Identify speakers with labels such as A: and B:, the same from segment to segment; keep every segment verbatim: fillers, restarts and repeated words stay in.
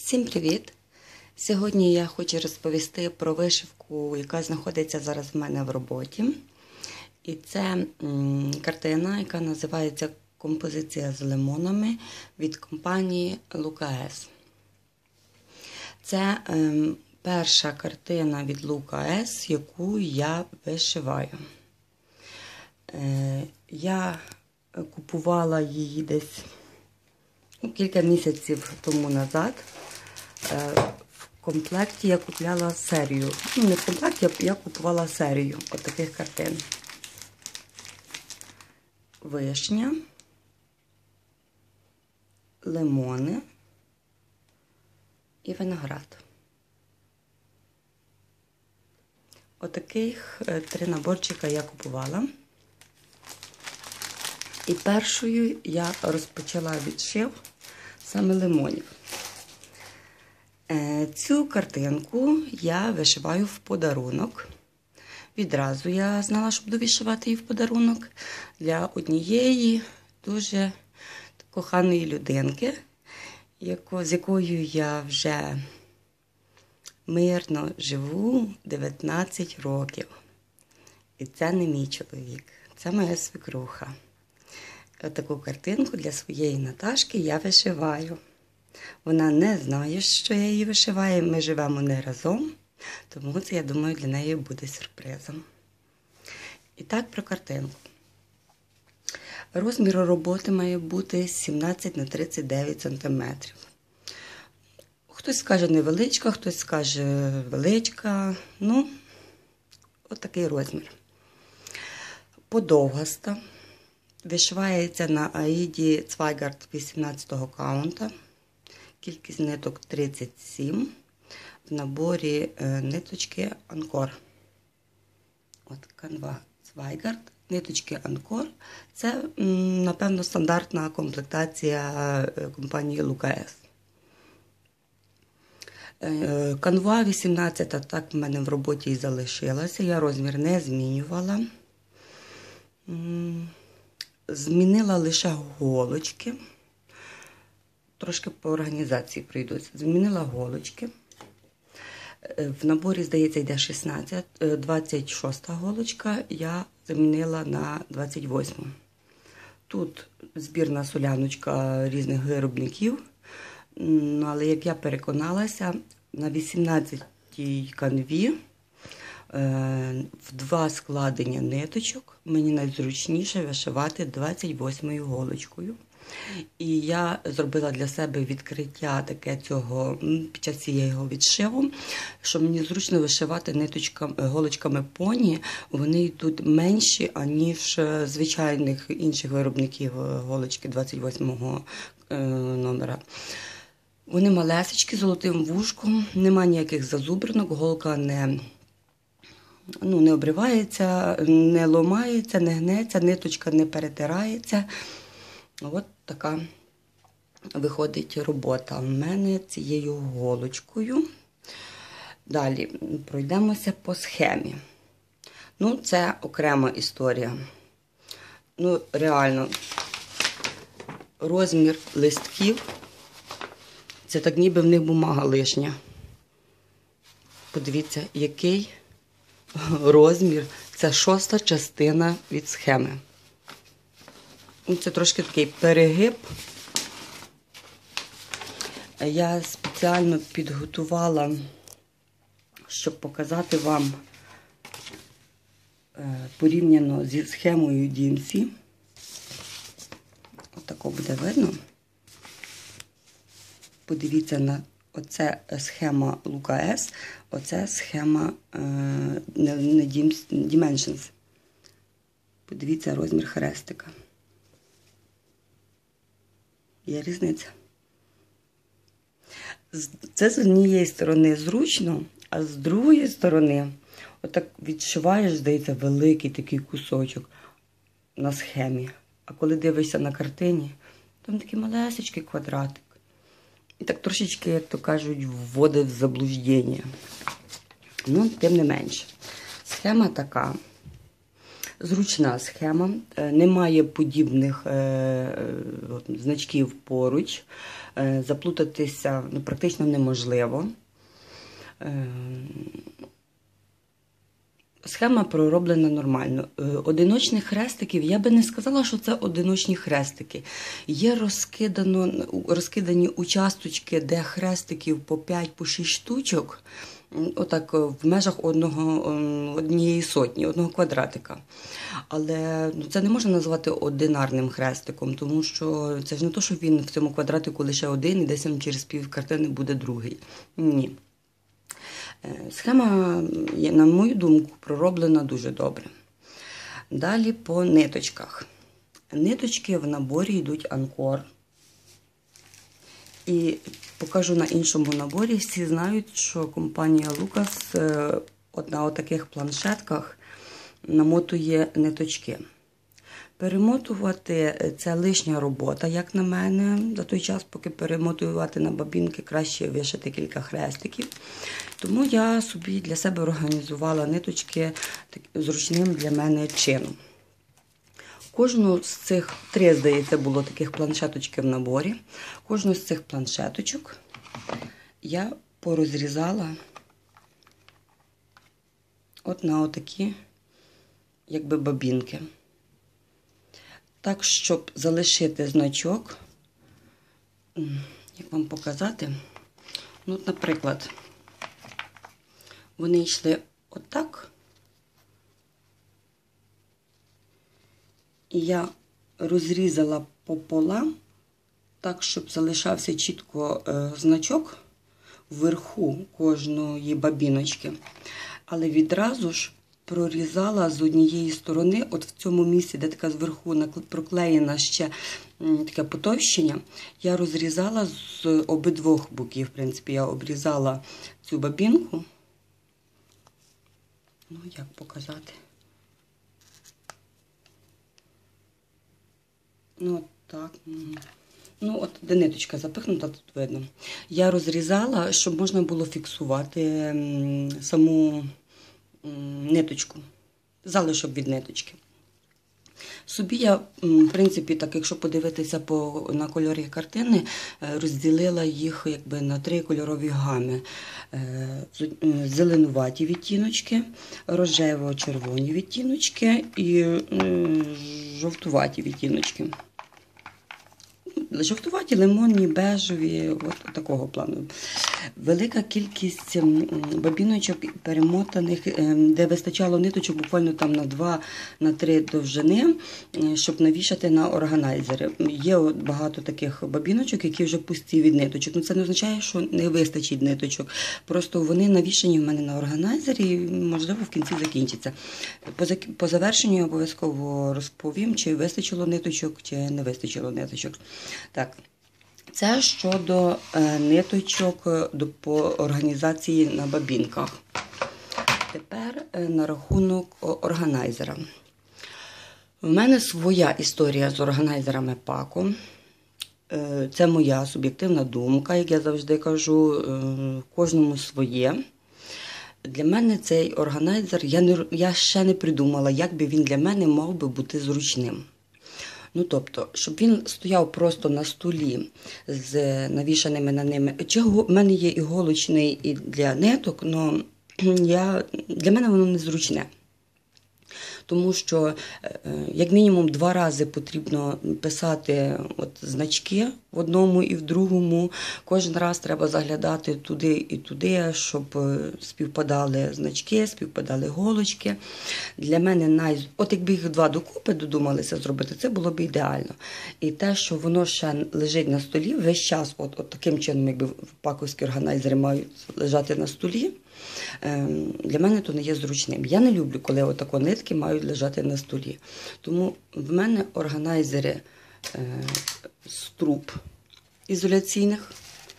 A: Всім привіт! Сьогодні я хочу розповісти про вишивку, яка знаходиться зараз в мене в роботі. І це м, картина, яка називається «Композиція з лимонами» від компанії Лука-С. Це е, перша картина від Лука-С, яку я вишиваю. Е, я купувала її десь ну, кілька місяців тому назад. В комплекті я купувала серію. Ну, не в комплекті, я купувала серію отаких картин. Вишня, лимони і виноград. Отаких три наборчика я купувала. І першою я розпочала відшив саме лимонів. Цю картинку я вишиваю в подарунок. Відразу я знала, що буду вишивати її в подарунок для однієї дуже коханої людинки, з якою я вже мирно живу дев'ятнадцять років. І це не мій чоловік, це моя свекруха. Таку картинку для своєї Наташки я вишиваю. Вона не знає, що я її вишиваю, ми живемо не разом, тому це, я думаю, для неї буде сюрпризом. І так, про картинку. Розмір роботи має бути сімнадцять на тридцять дев'ять сантиметрів. Хтось скаже невеличка, хтось скаже величка, ну, отакий розмір. Подовгаста. Вишивається на Аїді Цвайгард вісімнадцятого каунта. Кількість ниток тридцять сім. В наборі е, ниточки Анкор. От канва Цвайгард. Ниточки Анкор. Це, м, напевно, стандартна комплектація компанії Лука-С. Е, канва вісімнадцята так в мене в роботі і залишилася. Я розмір не змінювала. М, змінила лише голочки. Трошки по організації пройдуся. Змінила голочки. В наборі, здається, йде шістнадцять, двадцять шоста голочка. Я замінила на двадцять восьму. Тут збірна соляночка різних виробників. Але, як я переконалася, на вісімнадцятій канві в два складення ниточок мені найзручніше вишивати двадцять восьмою голочкою. І я зробила для себе відкриття таке цього під час цієї відшиву, що мені зручно вишивати ниточками, голочками поні. Вони йдуть менші, аніж звичайних інших виробників голочки двадцять восьмого номера. Вони малесечкі, з золотим вушком, нема ніяких зазубринок, голка не, ну, не обривається, не ломається, не гнеться, ниточка не перетирається. От така виходить робота в мене цією голочкою. Далі пройдемося по схемі. Ну, це окрема історія. Ну, реально, розмір листків, це так ніби в них бумага лишня. Подивіться, який розмір. Це шоста частина від схеми. Це трошки такий перегиб. Я спеціально підготувала, щоб показати вам порівняно зі схемою ді ем сі. Отако буде видно. Подивіться на оце схема Лука-С, оце схема не Dimensions. Подивіться розмір хрестика. Є різниця. Це з однієї сторони зручно, а з другої сторони, отак відшиваєш, здається, великий такий кусочок на схемі. А коли дивишся на картині, там такий малесечкий квадратик. І так трошечки, як то кажуть, вводить в заблуждення. Ну, тим не менше. Схема така. Зручна схема, немає подібних е, значків поруч. заплутатися ну, практично неможливо. Схема пророблена нормально. Одиночних хрестиків, я би не сказала, що це одиночні хрестики. Є розкидано, розкидані участочки, де хрестиків по п'ять по шість штучок, отак в межах одного, однієї сотні, одного квадратика. Але ну, це не можна назвати одинарним хрестиком, тому що це ж не то, що він в цьому квадратику лише один і десь через пів картини буде другий. Ні. Схема, на мою думку, пророблена дуже добре. Далі по ниточках. Ниточки в наборі йдуть Анкор. І покажу на іншому наборі. Всі знають, що компанія Лукас от на таких планшетках намотує ниточки. Перемотувати – це лишня робота, як на мене. За той час, поки перемотувати на бабінки, краще вишити кілька хрестиків. Тому я собі для себе організувала ниточки зручним для мене чином. Кожну з цих, три, здається, було таких планшеточки в наборі. Кожну з цих планшеточок я порозрізала от на отакі, якби бабінки. Так, щоб залишити значок, як вам показати, ну, от, наприклад, вони йшли отак, і я розрізала пополам, так, щоб залишався чітко е, значок вверху кожної бабіночки, але відразу ж прорізала з однієї сторони, от в цьому місці, де така зверху проклеєна ще таке потовщення, я розрізала з обидвох боків. В принципі, я обрізала цю бабінку. Ну, як показати? Ну, от так. Ну, от де ниточка запихнута, тут видно. Я розрізала, щоб можна було фіксувати саму ниточку, залишок від ниточки. Собі я, в принципі, так, якщо подивитися по, на кольори картини, розділила їх якби на три кольорові гами. Зеленуваті відтіночки, рожево-червоні відтіночки і жовтуваті відтіночки. Жовтуваті, лимонні, бежеві, от такого плану. Велика кількість бабіночок перемотаних, де вистачало ниточок буквально там на два на три довжини, щоб навішати на органайзери. Є багато таких бабіночок, які вже пусті від ниточок. Ну, це не означає, що не вистачить ниточок. Просто вони навішані в мене на органайзері і, можливо, в кінці закінчаться. По, по завершенню я обов'язково розповім, чи вистачило ниточок, чи не вистачило ниточок. Так. Це щодо е, ниточок до, по організації на бабінках. Тепер е, на рахунок органайзера. У мене своя історія з органайзерами Paco. Е, це моя суб'єктивна думка, як я завжди кажу, е, кожному своє. Для мене цей органайзер, я, не, я ще не придумала, як би він для мене мав би бути зручним. Ну, тобто, щоб він стояв просто на столі з навішаними на ними. В мене є іголочний і для ниток, але я, для мене воно незручне. Тому що, як мінімум, два рази потрібно писати от значки в одному і в другому. Кожен раз треба заглядати туди і туди, щоб співпадали значки, співпадали голочки. Для мене, най... от якби їх два докупи додумалися зробити, це було б ідеально. І те, що воно ще лежить на столі, весь час, от, от таким чином, якби паковські органайзери мають лежати на столі, для мене то не є зручним. Я не люблю, коли отако нитки мають лежати на столі. Тому в мене органайзери з труб ізоляційних.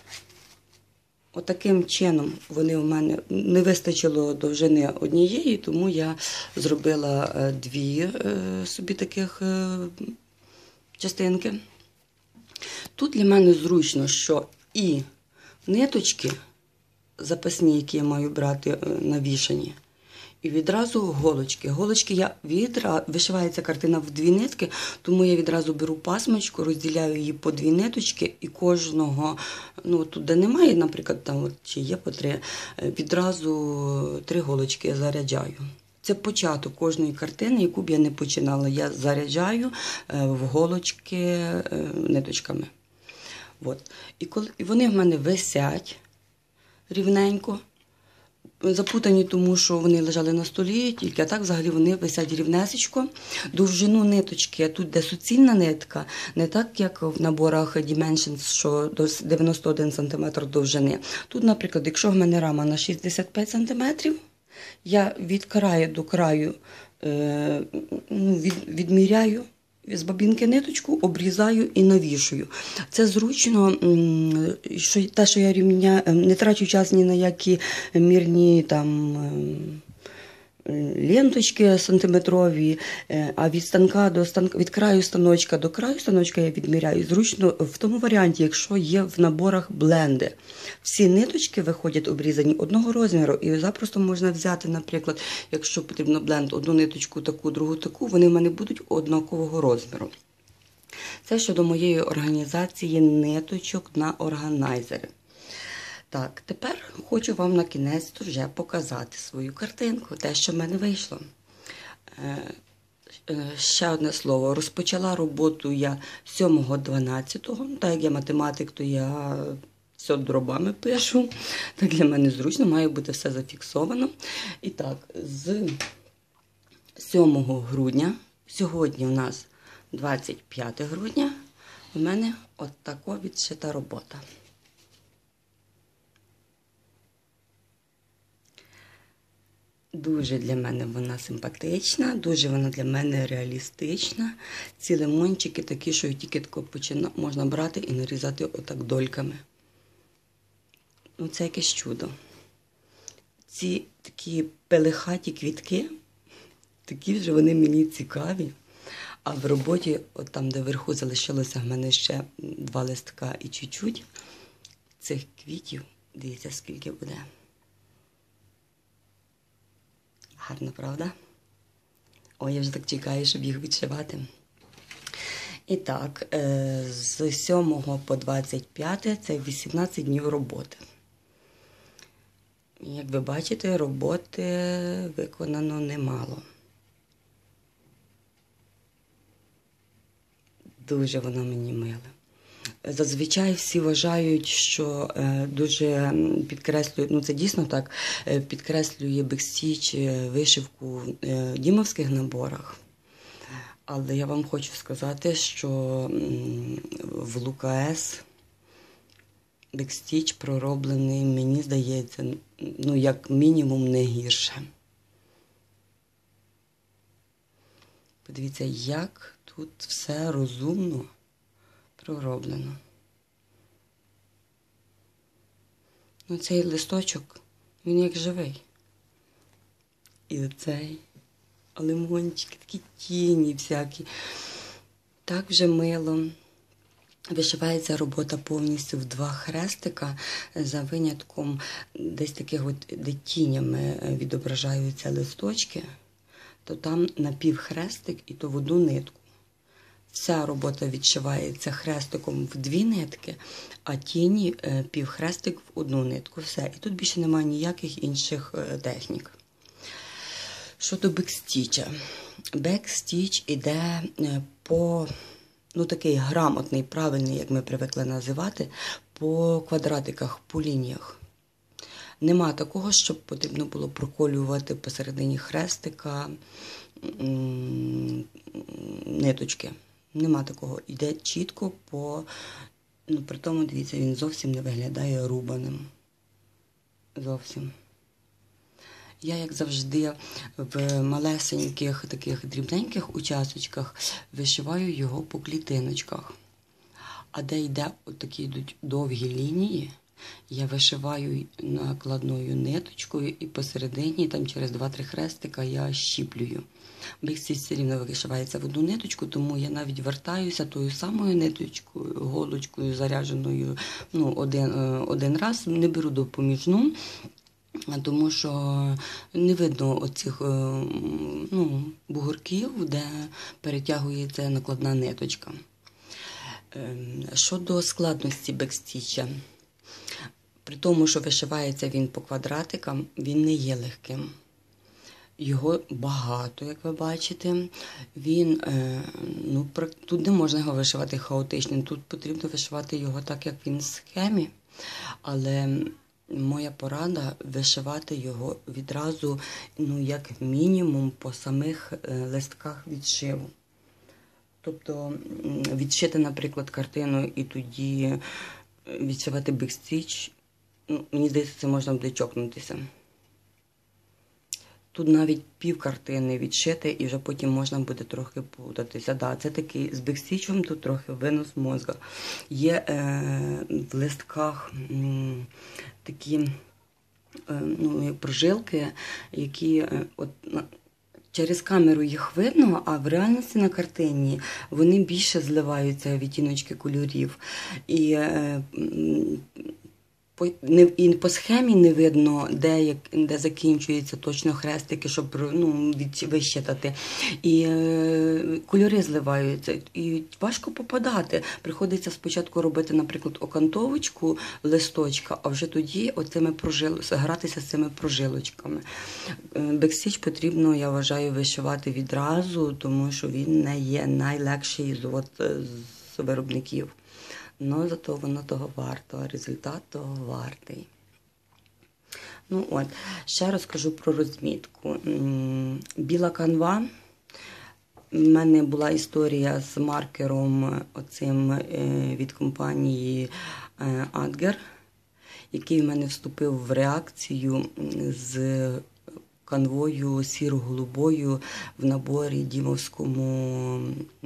A: Отаким чином вони у мене не вистачило довжини однієї, тому я зробила дві собі таких частинки. Тут для мене зручно, що і ниточки запасні, які я маю брати навішані, І відразу голочки. Голочки я відра... вишивається картина в дві нитки, тому я відразу беру пасмочку, розділяю її по дві ниточки і кожного, ну тут де немає, наприклад, там от, чи є по три, відразу три голочки я заряджаю. Це початок кожної картини, яку б я не починала. Я заряджаю в голочки ниточками. От. І, коли... і вони в мене висять рівненько. Запутані, тому що вони лежали на столі, тільки а так взагалі вони висять рівнесечко. Довжину ниточки, тут де суцільна нитка, не так, як в наборах Dimensions, що до дев'яносто один сантиметр довжини. Тут, наприклад, якщо в мене рама на шістдесят п'ять сантиметрів, я від краю до краю е, від, відміряю з бабінки ниточку, обрізаю і навішую. Це зручно, що те, що я рівня, не трачу час ні на які мірні там ленточки сантиметрові, а від станка до станка, від краю станочка до краю станочка я відміряю. Зручно в тому варіанті, якщо є в наборах бленди. Всі ниточки виходять обрізані одного розміру, і запросто можна взяти, наприклад, якщо потрібно бленд, одну ниточку таку, другу таку, вони в мене будуть однакового розміру. Це щодо моєї організації ниточок на органайзери. Так, тепер хочу вам на кінець вже показати свою картинку, те, що в мене вийшло. Ще одне слово. Розпочала роботу я сьомого дванадцятого. Так як я математик, то я все дробами пишу. Так для мене зручно, має бути все зафіксовано. І так, з сьомого грудня, сьогодні у нас двадцять п'яте грудня, у мене от така відшита робота. Дуже для мене вона симпатична, дуже вона для мене реалістична. Ці лимончики такі, що тільки почина... можна брати і нарізати отак дольками. Ну, це якесь чудо. Ці такі пелехаті квітки, такі вже вони мені цікаві. А в роботі, от там, де вверху залишилося в мене ще два листка і чуть-чуть, цих квітів, дивіться, скільки буде. Гарно, правда? Ой, я вже так чекаю, щоб їх відшивати. І так, з сьомого по двадцять п'яте це вісімнадцять днів роботи. Як ви бачите, роботи виконано немало. Дуже воно мені миле. Зазвичай всі вважають, що дуже підкреслює, ну це дійсно так, підкреслює бекстіч вишивку в дімовських наборах. Але я вам хочу сказати, що в Лукаес бекстіч пророблений, мені здається, ну як мінімум не гірше. Подивіться, як тут все розумно пророблено. Ну, цей листочок, він як живий. І оцей, лимончики, такі тіні всякі. Так вже мило. Вишивається робота повністю в два хрестика, за винятком десь таких от, де тінями відображаються листочки, то там напівхрестик і то в одну нитку. Вся робота відшивається хрестиком в дві нитки, а тіні півхрестик в одну нитку. Все. І тут більше немає ніяких інших технік. Щодо бекстіча. Бекстіч іде по, ну такий грамотний, правильний, як ми привикли називати, по квадратиках, по лініях. Нема такого, щоб потрібно було проколювати посередині хрестика ниточки. Нема такого. Йде чітко по... Ну, при тому, дивіться, він зовсім не виглядає рубаним. Зовсім. Я, як завжди, в малесеньких, таких дрібненьких участочках вишиваю його по клітиночках. А де йде отакі йдуть довгі лінії, я вишиваю накладною ниточкою і посередині, там через два-три хрестика, я щіплюю. Бекстіч все рівно вишивається в одну ниточку, тому я навіть вертаюся тою самою ниточкою, голочкою зарядженою ну, один, один раз, не беру допоміжну, Тому що не видно оцих ну, бугорків, де перетягується накладна ниточка. Щодо складності бекстіча, при тому, що вишивається він по квадратикам, він не є легким. Його багато, як ви бачите. Він, ну, тут не можна його вишивати хаотично, тут потрібно вишивати його так, як він в схемі. Але моя порада – вишивати його відразу, ну, як мінімум, по самих листках відшиву. Тобто відшити, наприклад, картину і тоді відшивати бекстіч, ну, мені здається, це можна буде чокнутися. Тут навіть пів картини відшити, і вже потім можна буде трохи путатися. Да, це такий з бекстічем, тут трохи винос мозга. Є е, в листках м, такі е, ну, прожилки, які е, от, через камеру їх видно, а в реальності на картині вони більше зливаються, відтіночки кольорів. І е, по, не, і по схемі не видно, де, як, де закінчуються точно хрестики, щоб ну, від, вищитати. І е, кольори зливаються. І важко попадати. Приходиться спочатку робити, наприклад, окантовочку листочка, а вже тоді оцими прожил... гратися з цими прожилочками. Бекстіч потрібно, я вважаю, вишивати відразу, тому що він не є найлегший з, от, з виробників. Ну, зато воно того варто, а результат того вартий. Ну от, ще розкажу про розмітку. Біла канва. У мене була історія з маркером оцим від компанії Adger, який в мене вступив в реакцію з канвою сіро-голубою в наборі дімовському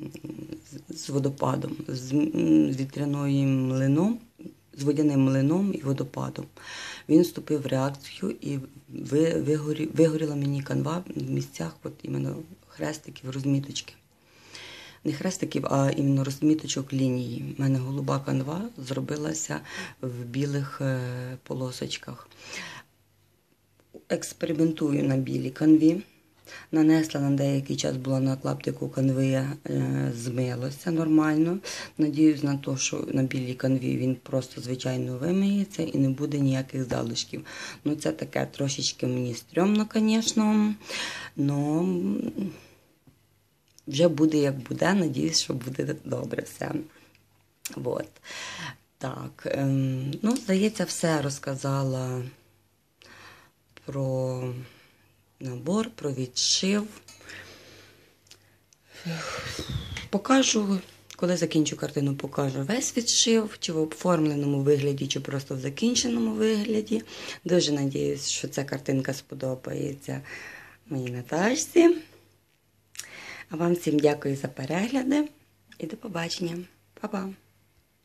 A: з водопадом, з вітряним млином, з водяним млином і водопадом. Він вступив в реакцію і вигоріла мені канва в місцях от іменно хрестиків, розміточки. Не хрестиків, а іменно розміточок лінії. У мене голуба канва зробилася в білих полосочках. Експериментую на білій канві. Нанесла на деякий час, була на клаптику канви, змилося нормально. Надіюсь на те, що на білій канві він просто, звичайно, вимиється і не буде ніяких залишків. Ну, це таке трошечки мені стрьомно, звісно, але вже буде як буде. Надіюсь, що буде добре все. Вот. Так, ну, здається, все розказала про набор, про відшив. Покажу, коли закінчу картину, покажу весь відшив, чи в оформленому вигляді, чи просто в закінченому вигляді. Дуже надіюсь, що ця картинка сподобається моїй Наташці. А вам всім дякую за перегляди і до побачення. Па-па!